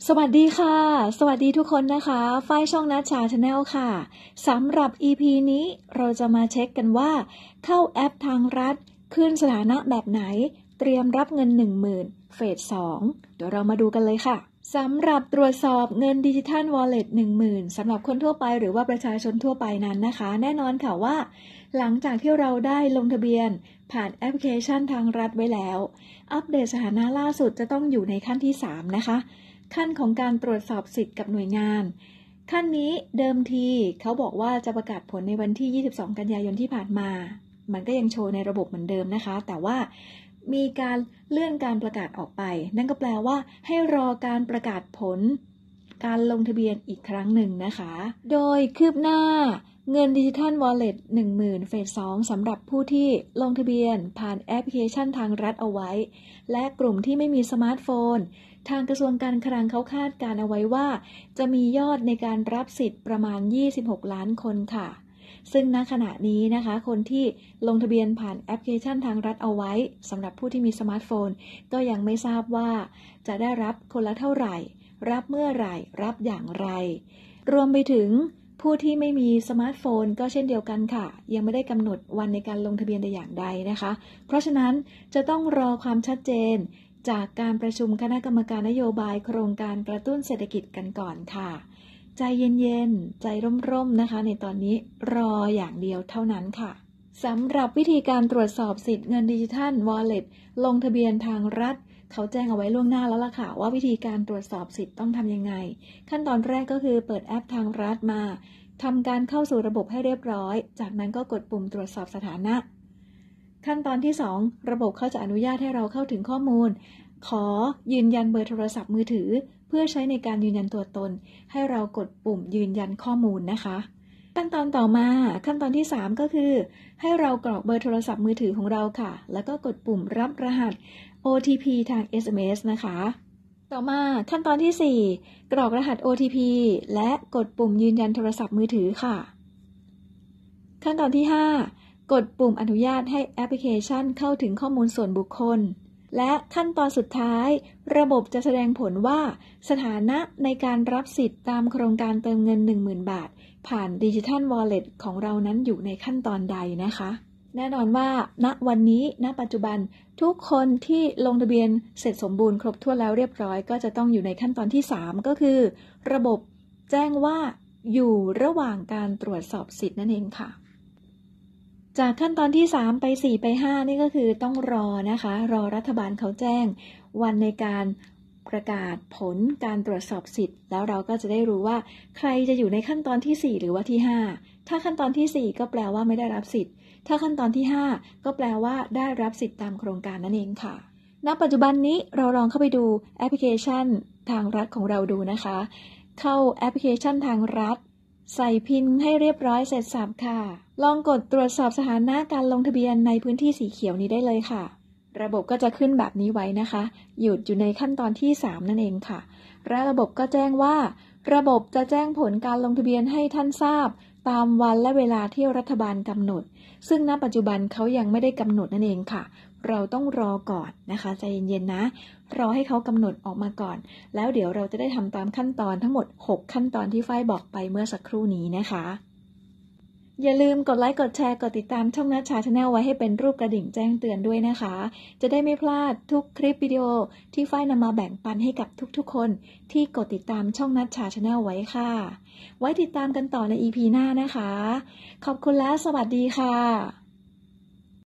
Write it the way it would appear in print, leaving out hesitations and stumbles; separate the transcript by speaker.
Speaker 1: สวัสดีค่ะสวัสดีทุกคนนะคะฝ้ายช่องนัชชาชาแนลค่ะสำหรับ EP นี้เราจะมาเช็คกันว่าเข้าแอปทางรัฐขึ้นสถานะแบบไหนเตรียมรับเงิน 10,000 เฟส 2เดี๋ยวเรามาดูกันเลยค่ะสำหรับตรวจสอบเงินดิจิทัล Wallet 10,000 สำหรับคนทั่วไปหรือว่าประชาชนทั่วไปนั้นนะคะแน่นอนค่ะว่าหลังจากที่เราได้ลงทะเบียนผ่านแอปพลิเคชันทางรัฐไว้แล้วอัปเดตสถานะล่าสุดจะต้องอยู่ในขั้นที่3นะคะขั้นของการตรวจสอบสิทธิ์กับหน่วยงานขั้นนี้เดิมทีเขาบอกว่าจะประกาศผลในวันที่22กันยายนที่ผ่านมามันก็ยังโชว์ในระบบเหมือนเดิมนะคะแต่ว่ามีการเลื่อนการประกาศออกไปนั่นก็แปลว่าให้รอการประกาศผลการลงทะเบียนอีกครั้งหนึ่งนะคะโดยคืบหน้าเงินดิจิทัล Wallet 10,000 เฟส 2สำหรับผู้ที่ลงทะเบียนผ่านแอปพลิเคชันทางรัฐเอาไว้และกลุ่มที่ไม่มีสมาร์ทโฟนทางกระทรวงการคลังเขาคาดการเอาไว้ว่าจะมียอดในการรับสิทธิ์ประมาณ26ล้านคนค่ะซึ่งณขณะนี้นะคะคนที่ลงทะเบียนผ่านแอปพลิเคชันทางรัฐเอาไว้สำหรับผู้ที่มีสมาร์ทโฟนก็ยังไม่ทราบว่าจะได้รับคนละเท่าไหร่รับเมื่อไหร่รับอย่างไรรวมไปถึงผู้ที่ไม่มีสมาร์ทโฟนก็เช่นเดียวกันค่ะยังไม่ได้กำหนดวันในการลงทะเบียนแต่อย่างใดนะคะเพราะฉะนั้นจะต้องรอความชัดเจนจากการประชุมคณะกรรมการนโยบายโครงการกระตุ้นเศรษฐกิจกันก่อนค่ะใจเย็นๆใจร่มๆนะคะในตอนนี้รออย่างเดียวเท่านั้นค่ะสำหรับวิธีการตรวจสอบสิทธิ์เงินดิจิทัล Wallet ลงทะเบียนทางรัฐเขาแจ้งเอาไว้ล่วงหน้าแล้วล่ะค่ะว่าวิธีการตรวจสอบสิทธิ์ต้องทำยังไงขั้นตอนแรกก็คือเปิดแอปทางรัฐมาทำการเข้าสู่ระบบให้เรียบร้อยจากนั้นก็กดปุ่มตรวจสอบสถานะขั้นตอนที่2ระบบเขาจะอนุญาตให้เราเข้าถึงข้อมูลขอยืนยันเบอร์โทรศัพท์มือถือเพื่อใช้ในการยืนยันตัวตนให้เรากดปุ่มยืนยันข้อมูลนะคะขั้นตอนต่อมาขั้นตอนที่3ก็คือให้เรากรอกเบอร์โทรศัพท์มือถือของเราค่ะแล้วก็กดปุ่มรับรหัส OTP ทาง SMS นะคะต่อมาขั้นตอนที่4กรอกรหัส OTP และกดปุ่มยืนยันโทรศัพท์มือถือค่ะขั้นตอนที่5กดปุ่มอนุญาตให้แอปพลิเคชันเข้าถึงข้อมูลส่วนบุคคลและขั้นตอนสุดท้ายระบบจะแสดงผลว่าสถานะในการรับสิทธิ์ตามโครงการเติมเงิน 10,000 บาทผ่านดิจิทัล Wallet ของเรานั้นอยู่ในขั้นตอนใดนะคะแน่นอนว่าณวันนี้ณปัจจุบันทุกคนที่ลงทะเบียนเสร็จสมบูรณ์ครบถ้วนแล้วเรียบร้อยก็จะต้องอยู่ในขั้นตอนที่3ก็คือระบบแจ้งว่าอยู่ระหว่างการตรวจสอบสิทธิ์นั่นเองค่ะจากขั้นตอนที่3ไป4ไป5นี่ก็คือต้องรอนะคะรอรัฐบาลเขาแจ้งวันในการประกาศผลการตรวจสอบสิทธิ์แล้วเราก็จะได้รู้ว่าใครจะอยู่ในขั้นตอนที่4หรือว่าที่5ถ้าขั้นตอนที่4ก็แปลว่าไม่ได้รับสิทธิ์ถ้าขั้นตอนที่5ก็แปลว่าได้รับสิทธิ์ตามโครงการนั่นเองค่ะณปัจจุบันนี้เราลองเข้าไปดูแอปพลิเคชันทางรัฐของเราดูนะคะเข้าแอปพลิเคชันทางรัฐใส่พินให้เรียบร้อยเสร็จสับค่ะลองกดตรวจสอบสถานะการลงทะเบียนในพื้นที่สีเขียวนี้ได้เลยค่ะระบบก็จะขึ้นแบบนี้ไว้นะคะหยุดอยู่ในขั้นตอนที่3นั่นเองค่ะและระบบก็แจ้งว่าระบบจะแจ้งผลการลงทะเบียนให้ท่านทราบตามวันและเวลาที่รัฐบาลกำหนดซึ่งณปัจจุบันเขายังไม่ได้กำหนดนั่นเองค่ะเราต้องรอก่อนนะคะใจเย็นๆนะรอให้เขากำหนดออกมาก่อนแล้วเดี๋ยวเราจะได้ทำตามขั้นตอนทั้งหมด6ขั้นตอนที่ฝ้ายบอกไปเมื่อสักครู่นี้นะคะอย่าลืมกดไลค์กดแชร์กดติดตามช่องนัชชาชาแนลไว้ให้เป็นรูปกระดิ่งแจ้งเตือนด้วยนะคะจะได้ไม่พลาดทุกคลิปวิดีโอที่ฝ้ายนำมาแบ่งปันให้กับทุกๆคนที่กดติดตามช่องนัชชาชาแนลไว้ค่ะไว้ติดตามกันต่อใน EP หน้านะคะขอบคุณและสวัสดีค่ะ